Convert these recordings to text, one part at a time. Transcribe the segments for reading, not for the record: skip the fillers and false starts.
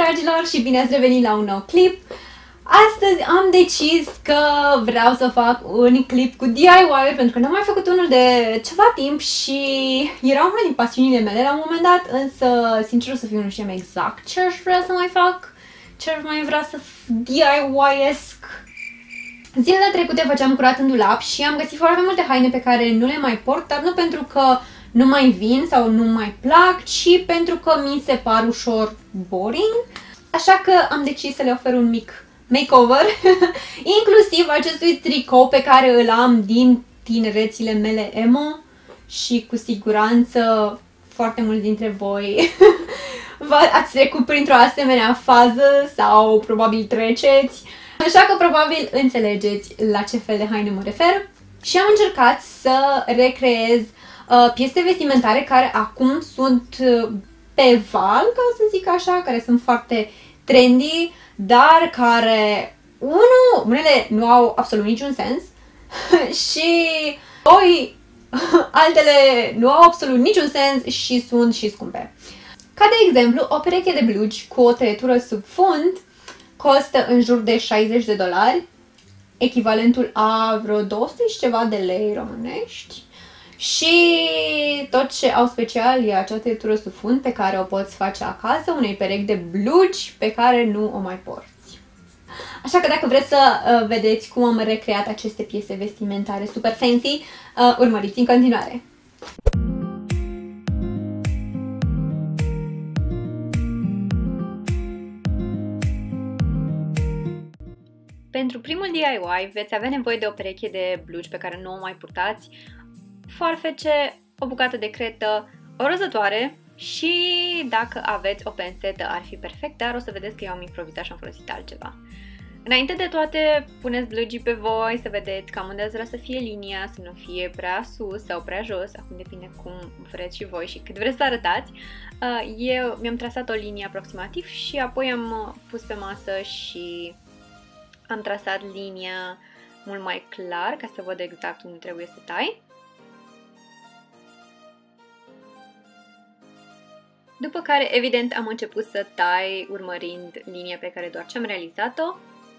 dragilor, și bine ați revenit la un nou clip. Astăzi am decis că vreau să fac un clip cu DIY pentru că n-am mai făcut unul de ceva timp și era una din pasiunile mele la un moment dat, însă sincer să fiu nu știam exact ce aș vrea să mai fac, ce aș mai vrea să DIY-esc. Zilele trecute făceam curat în dulap și am găsit foarte multe haine pe care nu le mai port, dar nu pentru că nu mai vin sau nu mai plac, ci pentru că mi se par ușor boring. Așa că am decis să le ofer un mic makeover, inclusiv acestui tricou pe care îl am din tinerețile mele emo și cu siguranță foarte mulți dintre voi ați trecut printr-o asemenea fază sau probabil treceți, așa că probabil înțelegeți la ce fel de haine mă refer. Și am încercat să recreez piese vestimentare care acum sunt pe val, ca să zic așa, care sunt foarte trendy, dar care, unele nu au absolut niciun sens și doi, altele nu au absolut niciun sens și sunt și scumpe. Ca de exemplu, o pereche de blugi cu o tăietură sub fund costă în jur de $60, echivalentul a vreo 200 și ceva de lei românești. Și tot ce au special e acea tăietură sub fund pe care o poți face acasă, unei perechi de blugi pe care nu o mai porți. Așa că dacă vreți să vedeți cum am recreat aceste piese vestimentare super fancy, urmăriți în continuare. Pentru primul DIY veți avea nevoie de o pereche de blugi pe care nu o mai purtați, foarfece, o bucată de cretă, o rozătoare și dacă aveți o pensetă ar fi perfect, dar o să vedeți că eu am improvizat și am folosit altceva. Înainte de toate, puneți blugii pe voi să vedeți cam unde ați vrea să fie linia, să nu fie prea sus sau prea jos, acum depinde cum vreți și voi și cât vreți să arătați. Eu mi-am trasat o linie aproximativ și apoi am pus pe masă și am trasat linia mult mai clar ca să văd exact unde trebuie să tai. După care, evident, am început să tai urmărind linia pe care doar ce am realizat-o.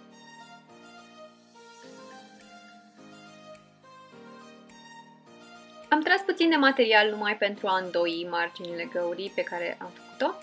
Am tras puțin de material numai pentru a îndoi marginile găurii pe care am făcut-o.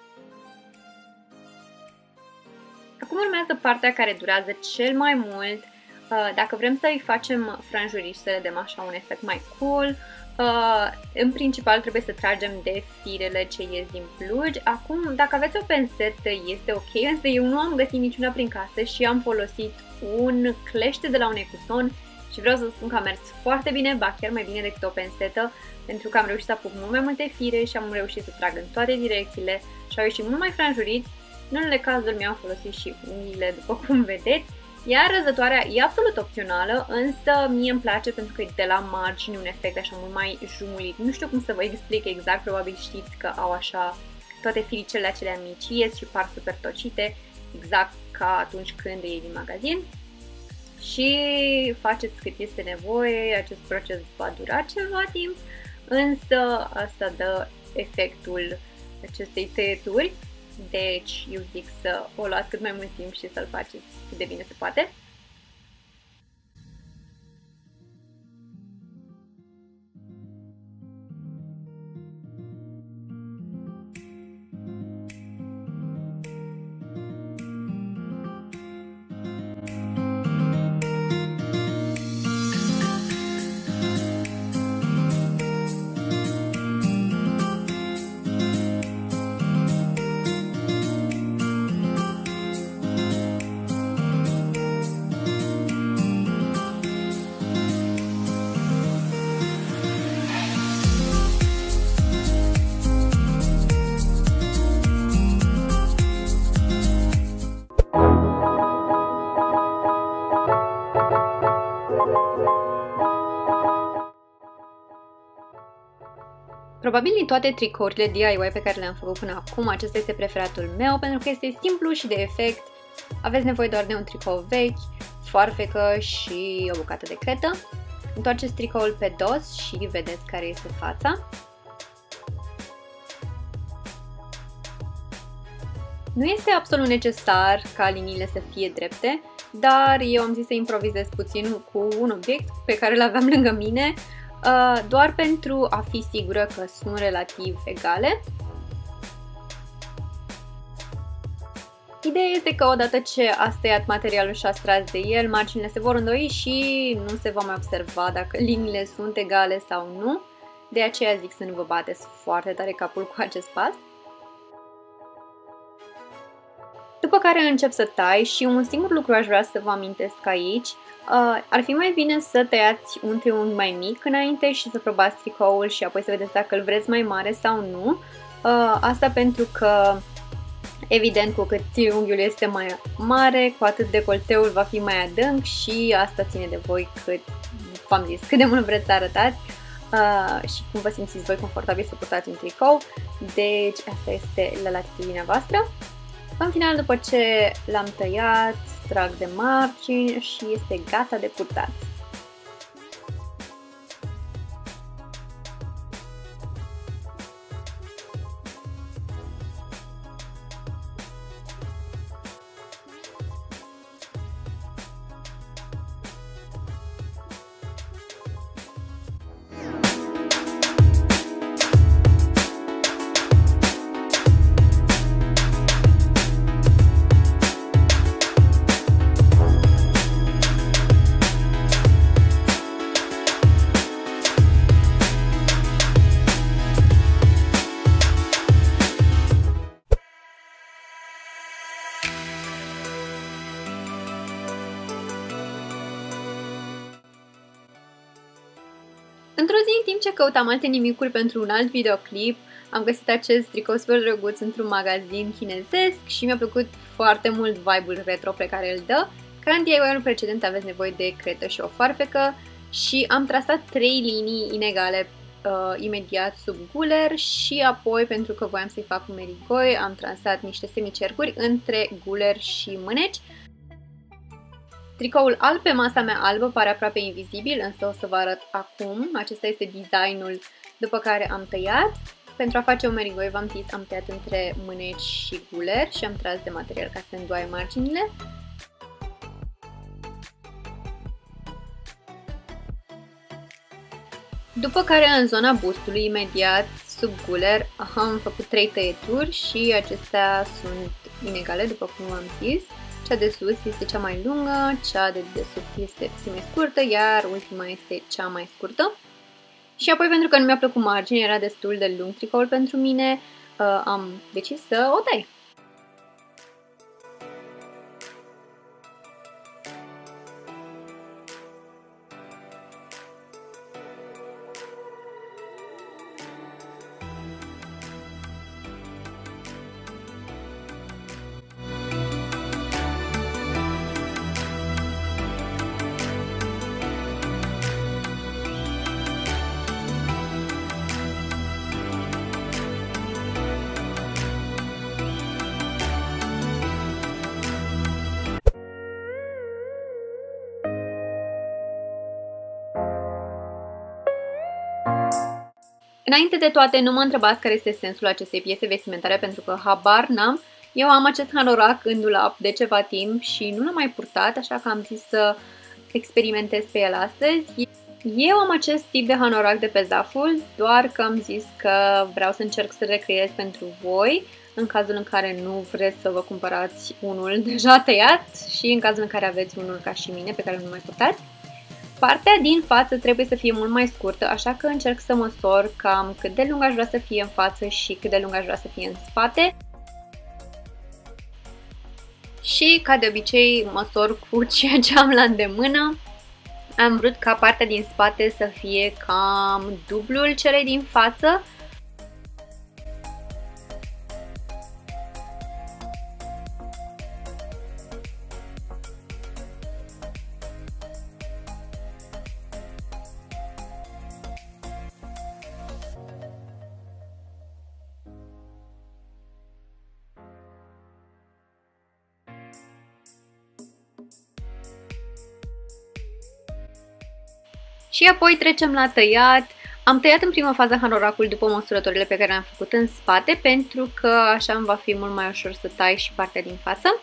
Acum urmează partea care durează cel mai mult. Dacă vrem să-i facem franjuri și să le dăm așa un efect mai cool, în principal trebuie să tragem de firele ce ies din blugi. Acum, dacă aveți o pensetă, este ok, însă eu nu am găsit niciuna prin casă și am folosit un clește de la un ecuson și vreau să spun că a mers foarte bine, ba chiar mai bine decât o pensetă, pentru că am reușit să apuc mult mai multe fire și am reușit să trag în toate direcțiile și au ieșit mult mai franjuriți. În unele cazuri mi-am folosit și unghiile, după cum vedeți, iar răzătoarea e absolut opțională, însă mie îmi place pentru că de la margine un efect așa mult mai jumulit. Nu știu cum să vă explic exact, probabil știți că au așa toate firicele acelea mici ies și par super tocite, exact ca atunci când iei din magazin. Și faceți cât este nevoie, acest proces va dura ceva timp, însă asta dă efectul acestei tăieturi. Deci eu zic să o luați cât mai mult timp și să-l faceți cât de bine se poate. Probabil din toate tricourile DIY pe care le-am făcut până acum, acesta este preferatul meu pentru că este simplu și de efect. Aveți nevoie doar de un tricou vechi, foarfecă și o bucată de cretă. Întoarceți tricoul pe dos și vedeți care este fața. Nu este absolut necesar ca liniile să fie drepte, dar eu am zis să improvizez puțin cu un obiect pe care îl aveam lângă mine, doar pentru a fi sigură că sunt relativ egale. Ideea este că odată ce ați tăiat materialul și ați tras de el, marginile se vor îndoi și nu se va mai observa dacă liniile sunt egale sau nu. De aceea zic să nu vă bateți foarte tare capul cu acest pas. După care încep să tai și un singur lucru aș vrea să vă amintesc aici. Ar fi mai bine să tăiați un triunghi mai mic înainte și să probați tricoul și apoi să vedeți dacă îl vreți mai mare sau nu. Asta pentru că, evident, cu cât triunghiul este mai mare, cu atât decolteul va fi mai adânc și asta ține de voi, v-am zis, cât de mult vreți să arătați și cum vă simțiți voi confortabil să purtați un tricou. Deci asta este la latitudinea voastră. În final, după ce l-am tăiat, trag de margini și este gata de purtat. Într-o zi, în timp ce căutam alte nimicuri pentru un alt videoclip, am găsit acest tricou super drăguț într-un magazin chinezesc și mi-a plăcut foarte mult vibe-ul retro pe care îl dă. Ca în DIY-ul precedent aveți nevoie de cretă și o farfecă și am trasat 3 linii inegale imediat sub guler și apoi, pentru că voiam să-i fac un merigoi, am trasat niște semicercuri între guler și mâneci. Tricoul alb pe masa mea albă pare aproape invizibil, însă o să vă arăt acum. Acesta este designul după care am tăiat. Pentru a face un merigoi, v-am zis, am tăiat între mâneci și guler și am tras de material ca să îndoaie marginile. După care, în zona bustului, imediat sub guler, am făcut 3 tăieturi și acestea sunt inegale, după cum am zis. Cea de sus este cea mai lungă, cea de desubt este puțin mai scurtă, iar ultima este cea mai scurtă. Și apoi, pentru că nu mi-a plăcut marginea, era destul de lung tricoul pentru mine, am decis să o tai. Înainte de toate, nu mă întrebați care este sensul acestei piese vestimentare, pentru că habar n-am. Eu am acest hanorac în dulap de ceva timp și nu l-am mai purtat, așa că am zis să experimentez pe el astăzi. Eu am acest tip de hanorac de pe Zaful, doar că am zis că vreau să încerc să recreez pentru voi, în cazul în care nu vreți să vă cumpărați unul deja tăiat și în cazul în care aveți unul ca și mine pe care nu mai purtați. Partea din față trebuie să fie mult mai scurtă, așa că încerc să măsor cam cât de lung aș vrea să fie în față și cât de lung aș vrea să fie în spate. Și, ca de obicei, măsor cu ceea ce am la îndemână. Am vrut ca partea din spate să fie cam dublul celei din față. Și apoi trecem la tăiat. Am tăiat în prima fază hanoracul după măsurătorile pe care le-am făcut în spate, pentru că așa îmi va fi mult mai ușor să tai și partea din față.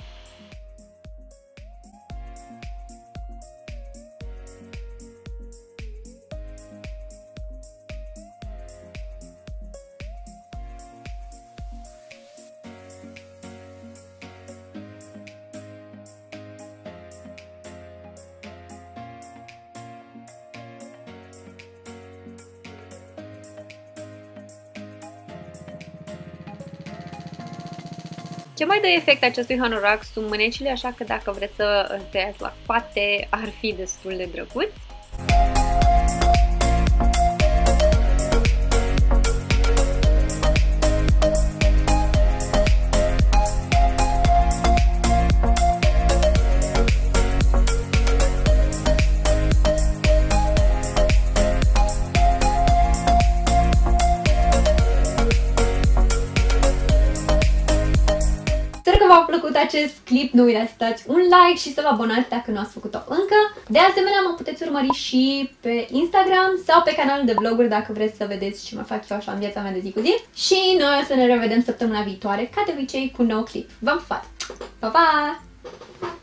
Ce mai dă efect acestui hanorac sunt mânecile, așa că dacă vreți să îl tăiați la coate, ar fi destul de drăguț. V-a plăcut acest clip, nu uitați să dați un like și să vă abonați dacă nu ați făcut-o încă. De asemenea, mă puteți urmări și pe Instagram sau pe canalul de vloguri dacă vreți să vedeți ce mai fac eu așa în viața mea de zi cu zi. Și noi o să ne revedem săptămâna viitoare, ca de obicei, cu un nou clip. V-am pupat! Pa, pa!